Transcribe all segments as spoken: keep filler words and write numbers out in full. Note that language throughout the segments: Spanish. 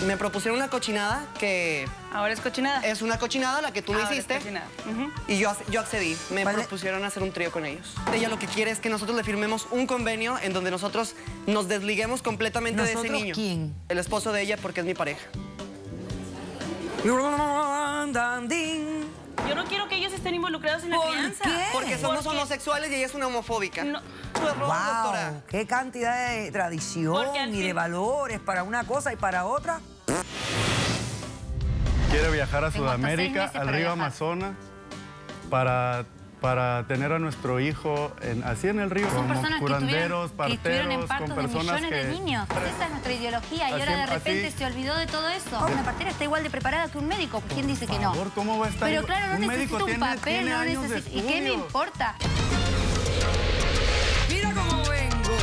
Me propusieron una cochinada que... ¿Ahora es cochinada? Es una cochinada la que tú me Ahora hiciste. Es cochinada. Uh-huh. Y yo, yo accedí. Me ¿Vale? propusieron hacer un trío con ellos. Ella lo que quiere es que nosotros le firmemos un convenio en donde nosotros nos desliguemos completamente de ese ¿Nosotros niño. quién? El esposo de ella, porque es mi pareja. Yo no quiero que ellos estén involucrados en la ¿Por crianza. qué? Porque somos Porque- homosexuales y ella es una homofóbica. No. Su error, doctora. ¡Wow! ¡Qué cantidad de tradición Porque al y de fin- valores para una cosa y para otra! Quiere viajar a Tengo hasta seis Sudamérica, meses al para río viajar. Amazonas, para, para tener a nuestro hijo en- así en el río, Son con personas que curanderos, estuvieron, que estuvieron en parteros, con partos de personas millones que... de niños. Esa es nuestra ideología y Así- ahora de repente así- se olvidó de todo eso. Una partera está igual de preparada que un médico. ¿Quién dice que Por no? favor, ¿cómo va a estar? Pero claro, no Un médico necesito un tiene- papel, tiene no años de necesito... ¿Y qué me estudio. importa? ¡Mira cómo vengo!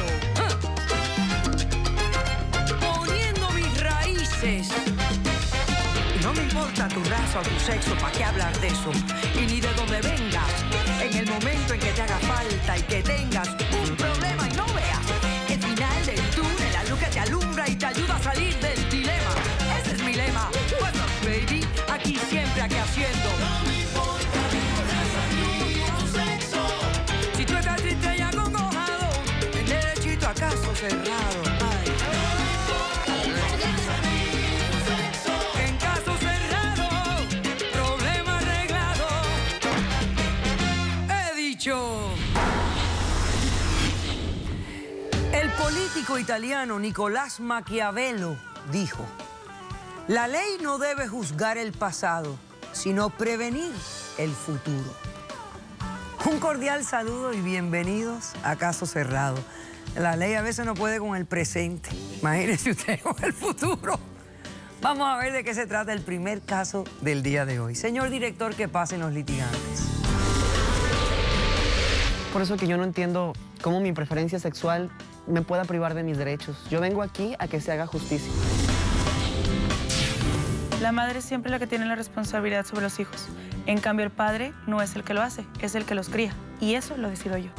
¡Ah! Poniendo mis raíces. Y no me importa tu raza o tu sexo, ¿para qué hablar de eso? Y ni de dónde vengas. En el momento en que te haga falta y que tengas un problema y no veas el final del túnel, la luz que te alumbra y te ayuda a salir del dilema. Ese es mi lema. What's up, baby? Aquí siempre, aquí haciendo. Si tú estás triste y acongojado, el derechito a caso cerrado. Ay. En caso cerrado, problema arreglado. He dicho. El político italiano Nicolás Maquiavelo dijo: la ley no debe juzgar el pasado, sino prevenir el futuro. Un cordial saludo y bienvenidos a Caso Cerrado. La ley a veces no puede con el presente. Imagínese usted con el futuro. Vamos a ver de qué se trata el primer caso del día de hoy. Señor director, que pasen los litigantes. Por eso que yo no entiendo cómo mi preferencia sexual me pueda privar de mis derechos. Yo vengo aquí a que se haga justicia. La madre es siempre la que tiene la responsabilidad sobre los hijos. En cambio, el padre no es el que lo hace, es el que los cría. Y eso lo decido yo.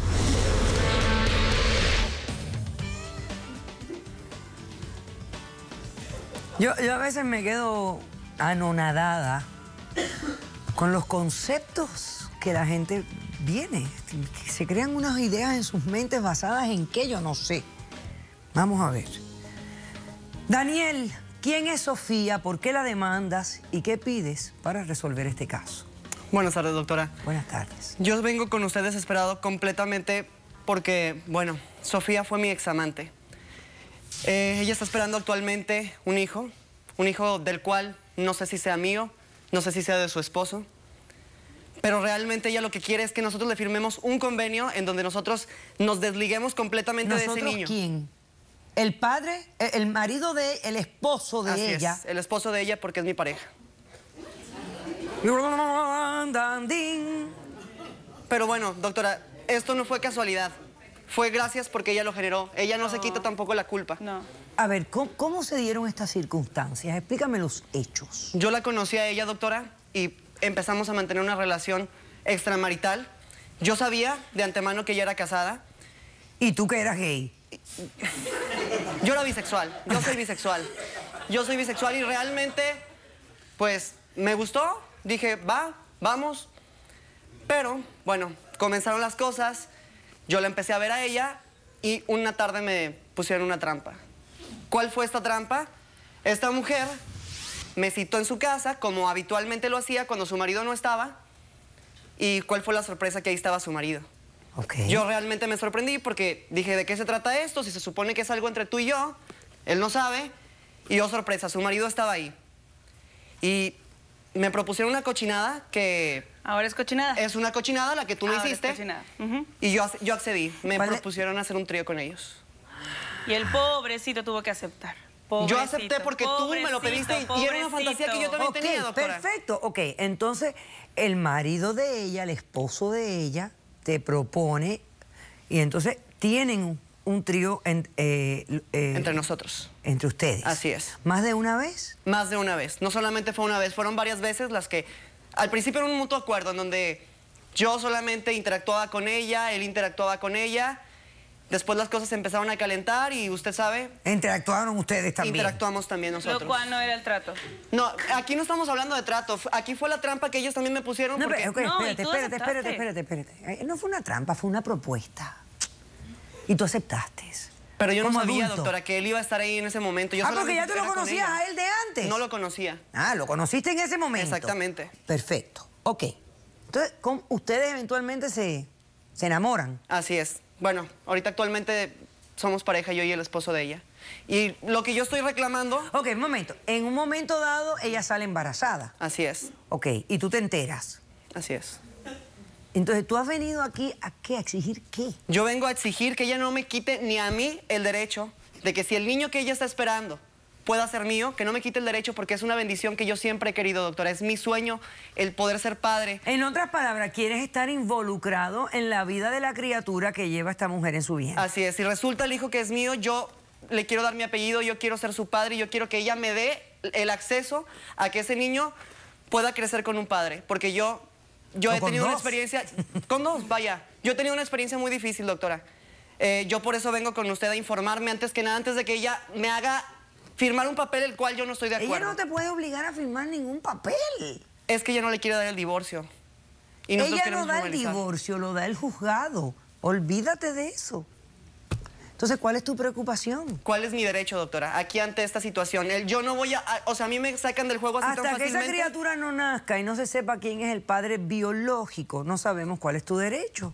Yo, yo a veces me quedo anonadada con los conceptos que la gente viene. Que se crean unas ideas en sus mentes basadas en qué, yo no sé. Vamos a ver. Daniel, ¿quién es Sofía? ¿Por qué la demandas? ¿Y qué pides para resolver este caso? Buenas tardes, doctora. Buenas tardes. Yo vengo con usted desesperado completamente porque, bueno, Sofía fue mi examante. Eh, ella está esperando actualmente un hijo, un hijo del cual no sé si sea mío, no sé si sea de su esposo, pero realmente ella lo que quiere es que nosotros le firmemos un convenio en donde nosotros nos desliguemos completamente de ese ¿Nosotros niño. quién? ¿El padre? ¿El el marido de... el esposo de Así ella? es, el esposo de ella porque es mi pareja. Pero bueno, doctora, esto no fue casualidad. Fue gracias porque ella lo generó. Ella no, no. se quita tampoco la culpa. No. A ver, ¿cómo, ¿cómo se dieron estas circunstancias? Explícame los hechos. Yo la conocí a ella, doctora, y empezamos a mantener una relación extramarital. Yo sabía de antemano que ella era casada. ¿Y tú que eras gay? Yo era bisexual. Yo soy bisexual. Yo soy bisexual y realmente, pues, me gustó. Dije, va, vamos. Pero, bueno, comenzaron las cosas. Yo la empecé a ver a ella y una tarde me pusieron una trampa. ¿Cuál fue esta trampa? Esta mujer me citó en su casa, como habitualmente lo hacía cuando su marido no estaba. ¿Y cuál fue la sorpresa? Que ahí estaba su marido. Okay. Yo realmente me sorprendí porque dije, ¿de qué se trata esto? Si se supone que es algo entre tú y yo, él no sabe. Y oh, sorpresa, su marido estaba ahí. Y me propusieron una cochinada que... ¿Ahora es cochinada? Es una cochinada la que tú me Ahora hiciste. Es cochinada. Uh-huh. Y yo, yo accedí. Me ¿Vale? propusieron hacer un trío con ellos. Y el pobrecito tuvo que aceptar. Pobrecito, yo acepté porque tú me lo pediste y era una fantasía que yo también okay, tenía, doctora. Perfecto, ok. Entonces, el marido de ella, el esposo de ella, te propone y entonces tienen un, un trío en, eh, eh, entre nosotros. Entre ustedes. Así es. ¿Más de una vez? Más de una vez. No solamente fue una vez, fueron varias veces las que... Al principio era un mutuo acuerdo en donde yo solamente interactuaba con ella, él interactuaba con ella Después las cosas se empezaron a calentar y usted sabe... Interactuaron ustedes también. Interactuamos también nosotros. Lo cual no era el trato. No, aquí no estamos hablando de trato. Aquí fue la trampa que ellos también me pusieron No, porque... pero, okay, No, y espérate, tú espérate, espérate, aceptaste. espérate, espérate. Eh, No fue una trampa, fue una propuesta. Y tú aceptaste. Pero yo no Como sabía, adulto. doctora, que él iba a estar ahí en ese momento. Yo Ah, porque ya solamente tú lo era con conocías ella. a él de antes. No lo conocía. Ah, lo conociste en ese momento. Exactamente. Perfecto. Ok. Entonces, ¿cómo ustedes eventualmente se, se enamoran? Así es. Bueno, ahorita actualmente somos pareja, yo y el esposo de ella. Y lo que yo estoy reclamando... Ok, un momento. En un momento dado, ella sale embarazada. Así es, Ok, y tú te enteras. así es. Entonces, ¿tú has venido aquí a qué? ¿A exigir qué? Yo vengo a exigir que ella no me quite ni a mí el derecho de que si el niño que ella está esperando pueda ser mío, que no me quite el derecho porque es una bendición que yo siempre he querido, doctora. Es mi sueño el poder ser padre. En otras palabras, quieres estar involucrado en la vida de la criatura que lleva esta mujer en su vientre. Así es, si resulta el hijo que es mío, yo le quiero dar mi apellido, yo quiero ser su padre y yo quiero que ella me dé el acceso a que ese niño pueda crecer con un padre. Porque yo, yo O he con tenido una dos. experiencia... Con dos, vaya. Yo he tenido una experiencia muy difícil, doctora. Eh, yo por eso vengo con usted a informarme antes que nada, antes de que ella me haga firmar un papel el cual yo no estoy de acuerdo. Ella no te puede obligar a firmar ningún papel. Es que ella no le quiere dar el divorcio. Y nosotros Ella no queremos da el formalizar. divorcio, lo da el juzgado. Olvídate de eso. Entonces, ¿cuál es tu preocupación? ¿Cuál es mi derecho, doctora? Aquí ante esta situación. El- yo no voy a, a- O sea, a mí me sacan del juego así tan Hasta que esa fácilmente. criatura no nazca y no se sepa quién es el padre biológico, no sabemos cuál es tu derecho.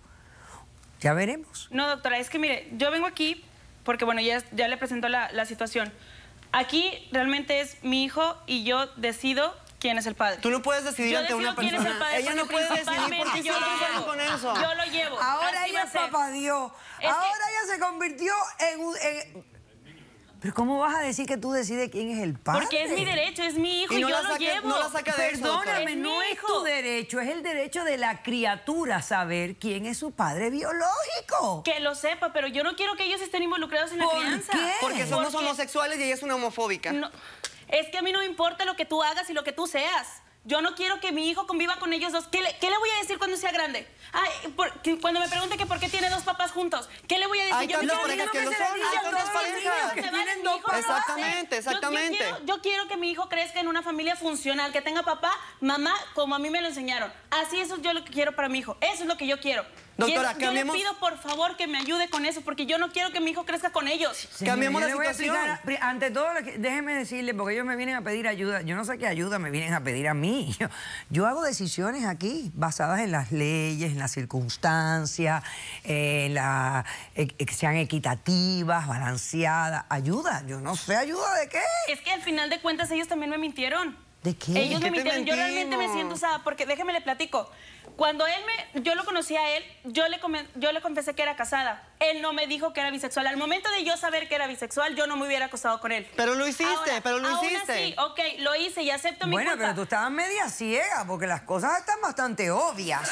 Ya veremos. No, doctora, es que mire, yo vengo aquí porque, bueno, ya, ya le presento la, la situación. Aquí realmente es mi hijo y yo decido quién es el padre. Tú no puedes decidir Yo ante una decido quién es persona. el padre Ella no porque puede decidir principalmente porque yo siempre lo salen llevo. con eso. Yo lo llevo. Ahora Así ella va a es ser. papá Dios. Es Ahora que- ella se convirtió en un... en- Pero ¿cómo vas a decir que tú decides quién es el padre? Porque es mi derecho, es mi hijo y, Y no yo la lo saca- llevo. no la saca de eso, doctora. Perdóname, Es mi no es hijo. tu derecho, es el derecho de la criatura saber quién es su padre biológico. Que lo sepa, pero yo no quiero que ellos estén involucrados en la ¿Por crianza. qué? Porque somos Porque- homosexuales y ella es una homofóbica. No, es que a mí no me importa lo que tú hagas y lo que tú seas. Yo no quiero que mi hijo conviva con ellos dos. ¿Qué le, qué le voy a decir cuando sea grande? Ay, por- que cuando me pregunte que por qué tiene dos papás juntos, ¿qué le voy a decir? Hay Yo tantas quiero parejas mi que hijo lo se son, dedique hay a tantas todos los parejas niños que se tienen valen, mi dos hijo lo Exactamente, hace. Yo- exactamente. Yo, quiero, yo quiero que mi hijo crezca en una familia funcional, que tenga papá, mamá, como a mí me lo enseñaron. Así eso es yo lo que quiero para mi hijo. Eso es lo que yo quiero. Doctora, Y eso- yo cambiemos- le pido, por favor, que me ayude con eso, porque yo no quiero que mi hijo crezca con ellos. Señora, Cambiemos yo la le voy a situación. explicar, pri- ante todo, lo que- déjeme decirle, porque ellos me vienen a pedir ayuda. Yo no sé qué ayuda me vienen a pedir a mí. Yo, yo hago decisiones aquí basadas en las leyes, en las circunstancias, eh, en la, eh, que sean equitativas, balanceadas. Ayuda, yo no sé, ¿ayuda de qué? Es que al final de cuentas ellos también me mintieron. ¿De qué? Ellos ¿Qué me te mintieron. Yo realmente me mentimos? siento usada porque déjeme le platico. Cuando él me, yo lo conocí a él, yo le, come- yo le confesé que era casada. Él no me dijo que era bisexual. Al momento de yo saber que era bisexual, yo no me hubiera acostado con él. Pero lo hiciste, Ahora, pero lo aún hiciste. así, ok, lo hice y acepto mi Bueno, culpa. pero tú estabas media ciega, porque las cosas están bastante obvias.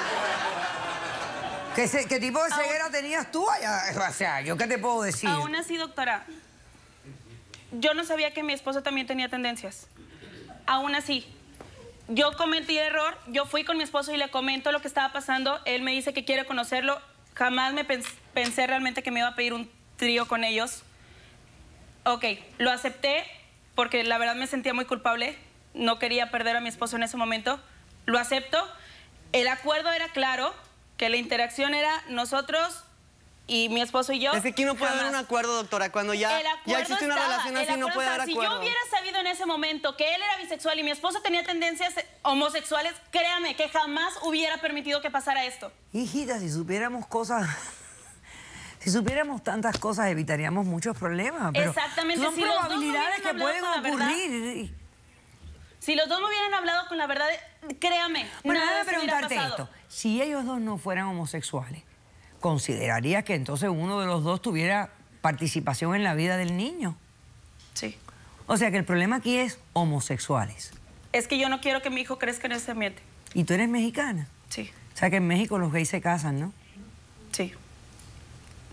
¿Qué, se- qué tipo de ceguera tenías tú allá? O sea, ¿yo qué te puedo decir? Aún así, doctora, yo no sabía que mi esposo también tenía tendencias. Aún así, yo cometí el error, yo fui con mi esposo y le comento lo que estaba pasando. Él me dice que quiere conocerlo. Jamás me pens- pensé realmente que me iba a pedir un trío con ellos. Ok, lo acepté porque la verdad me sentía muy culpable. No quería perder a mi esposo en ese momento. Lo acepto. El acuerdo era claro, que la interacción era nosotros y mi esposo y yo. Es que aquí no puede haber Jamás. un acuerdo, doctora. Cuando ya, El acuerdo ya existe una estaba, relación el así, no acuerdo puede estaba. haber Si acuerdo. yo hubiera sabido en ese momento que él era bisexual y mi esposo tenía tendencias homosexuales, créame que jamás hubiera permitido que pasara esto. Hijita, si supiéramos cosas... Si supiéramos tantas cosas, evitaríamos muchos problemas. Pero Exactamente, son si los dos probabilidades hubieran que pueden hablado con la verdad. ocurrir. Si los dos me hubieran hablado con la verdad, créame, Bueno, nada déjame de eso hubiera preguntarte pasado. esto. Si ellos dos no fueran homosexuales, ¿considerarías que entonces uno de los dos tuviera participación en la vida del niño? Sí. O sea que el problema aquí es homosexuales. Es que yo no quiero que mi hijo crezca en ese ambiente. ¿Y tú eres mexicana? Sí, O sea que en México los gays se casan, ¿no? sí.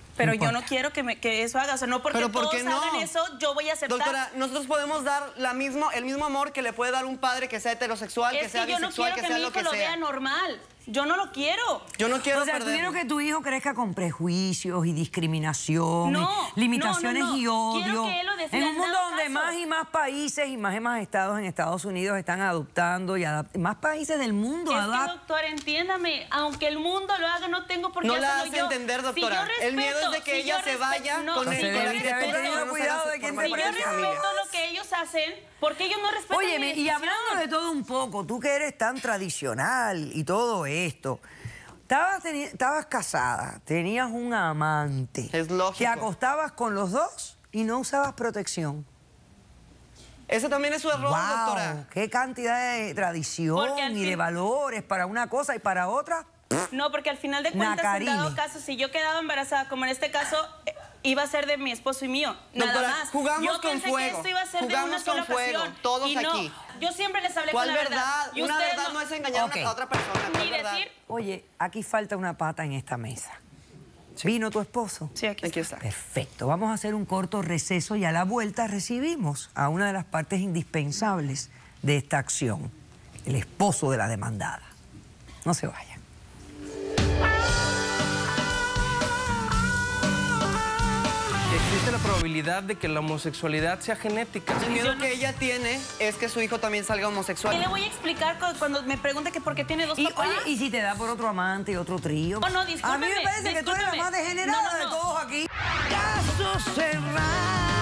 Pero No yo no importa. quiero que, me, que eso haga. O sea, no porque ¿Pero por todos qué no? hagan eso, yo voy a aceptar. Doctora, nosotros podemos dar la mismo, el mismo amor que le puede dar un padre que sea heterosexual, que es sea que yo no bisexual, quiero que que, sea mi lo hijo que lo sea. vea normal. Yo no lo quiero. Yo no quiero O sea, tú perderlo. quieres que tu hijo crezca con prejuicios y discriminación, No, y limitaciones no, no, no. y odio. Quiero que él lo decida, en un en mundo dado donde caso. más y más países y más y más estados en Estados Unidos están adoptando y adap- más países del mundo Es que, adaptan. doctora, entiéndame, aunque el mundo lo haga, no tengo por qué No la hacerlo hace yo. entender, Si doctora. yo El miedo es de respeto- que si ella yo se respeto- vaya no, con si el- yo Entonces, debiste haber respeto- tenido cuidado de quién te Si yo parece. respeto lo que ellos hacen, ¿por qué ellos no respetan Oye, mi y decisión? hablando de todo un poco, tú que eres tan tradicional y todo esto, estabas, teni- estabas casada, tenías un amante. Es lógico. Te acostabas con los dos y no usabas protección. Ese también es su error, Wow, doctora. qué cantidad de tradición Porque al y de fin- valores para una cosa y para otra. No, porque al final de cuentas, Nacarini. en dado caso, si yo quedaba embarazada, como en este caso, eh, iba a ser de mi esposo y mío. Nada Doctora, más. jugamos yo con pensé fuego, que esto iba a ser de jugamos una sola con fuego, ocasión. todos y no, aquí. yo siempre les hablé ¿Cuál con la verdad? verdad. Y Una ustedes verdad no es engañar a una- Ok. a otra persona. ¿Cuál Ni verdad? decir... Oye, aquí falta una pata en esta mesa. ¿Vino tu esposo? Sí, aquí, Aquí está. está. Perfecto. Vamos a hacer un corto receso y a la vuelta recibimos a una de las partes indispensables de esta acción, el esposo de la demandada. No se vayan. Existe la probabilidad de que la homosexualidad sea genética. El miedo que ella tiene es que su hijo también salga ¿Qué homosexual. le voy a explicar cu- cuando me pregunte que por qué tiene dos Y, papás? oye, ¿y si te da por otro amante y otro trío? No, no, A mí me discúlpeme, parece que tú eres la discúlpeme. más degenerada No, no, de no. todos aquí. Caso cerrado.